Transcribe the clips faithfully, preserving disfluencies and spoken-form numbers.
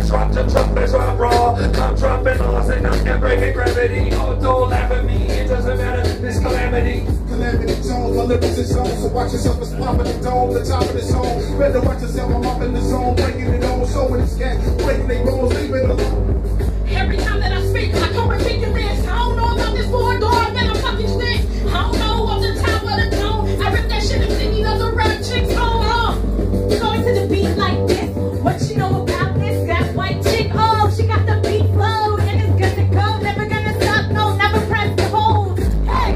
bass drop, the trumpets drop raw. I'm dropping lost and I'm not breaking gravity. Oh, don't laugh at me, it doesn't matter, this calamity. Calamity Jones, my lyrics is on, so watch yourself, it's popping the dome, the top of the zone. Better watch yourself, I'm up in the zone, breaking it on, showing it's cat, breaking they bones, leaving it alone. Every time that I speak, I come ridiculous. I don't know about this four door, man, I'm fucking sick. I don't know of the top of the dome. I rip that shit and sing these other rap chicks, hold on. You're going to the beat like this. What you know about this? That white chick, oh, she got the beat flow, and it's good to go. Never gonna stop, no, never press the hold. Hey,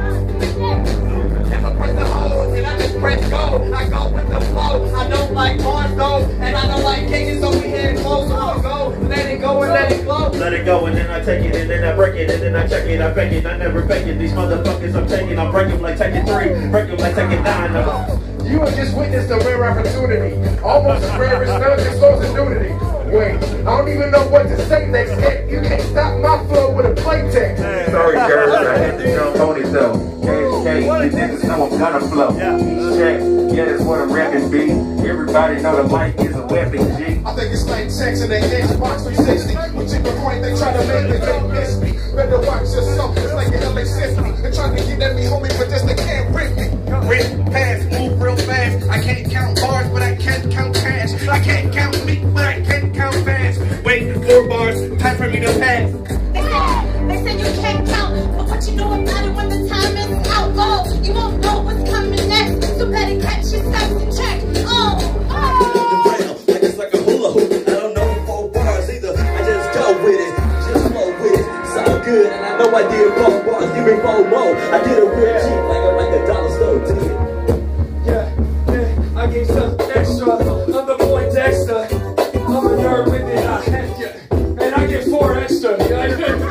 Never press the hold, and I just press go. I go with the flow. I don't like bars though, and I don't like cages, so we head close. So I'll go, let it go and let it flow. Let it go and then I take it and then I break it and then I check it, I fake it, I never fake it. These motherfuckers I'm taking, I break them like taking three, break them like taking nine. No. You have just witnessed a rare opportunity, almost as rare as none disclosed as nudity. Wait, I don't even know what to say next. Hey, you can't stop my flow with a play text. Sorry, girls, I had to jump on it though. K K, you niggas know I'm gonna flow. Check, yeah, that's what a rapping be. Everybody know the mic is a weapon, G. I think it's like sex in their Xbox three sixty. With chicken point, they try to make me, they miss me. Better watch yourself, it's like an L A symphony. They're trying to get at me, homie, but just they can't rip me. Rip, pass, move real fast. I can't count bars, but I can count cash. I can't count meat, but I can count fast. Wait, four bars, time for me to pass. they say, they say you can't count, but what you know about it when the time is out? Oh, you won't know what's coming next, so better catch yourself to check. Oh, oh. Like it's like a hula hoop. I don't know four bars either. I just go with it, just flow with it. It's all good, and I know I did four bars. Give me four more. I did it real cheap, like a like a dollar store ticket. Yeah, yeah, I gave some extra. I'm the boy Dexter. I'm a nerd with it. I had yeah. Man, I get four extra. Yeah,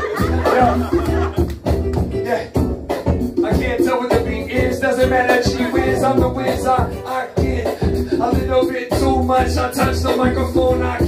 yeah. I can't tell what the beat is. Doesn't matter. She wins. I'm the whiz. I I get a little bit too much. I touch the microphone. I